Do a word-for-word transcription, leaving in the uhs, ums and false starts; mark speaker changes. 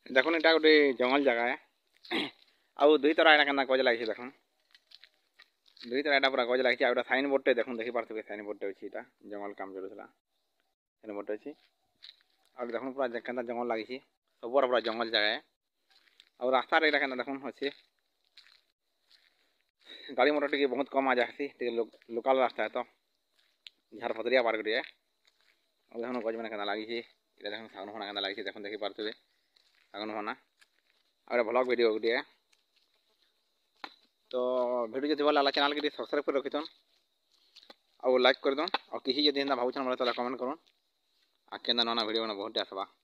Speaker 1: देखो इटा गोटे जंगल जगह है आउ दुई तरह एटा केना गज लगी देखो दुई तरह एटा पूरा गज लगी आ साइन बोर्ड देखो देखि पारथबे साइन बोर्ड अछि एटा जंगल काम चलुला साइन बोर्ड अछि आ देखो पूरा केना जंगल लगी सब पूरा जंगल जगह है और रास्ता रे एटा केना देखो अछि गाड़ी मोटर टिके बहुत कम आ जासी टिके लोकल रास्ता है तो झार फदरिया पार करिए और देखो गज में केना लगी एटा देखो साउंड होना केना लगी देखो देखि पारथबे साउंड होना और ब्लॉग वीडियो गुटे तो वीडियो जब भल चैनल के सब्सक्राइब कर रखिथन और लाइक कर दन और किसी जब भावुन मतलब कमेंट करन आ केना नना वीडियो बहुत आसवा।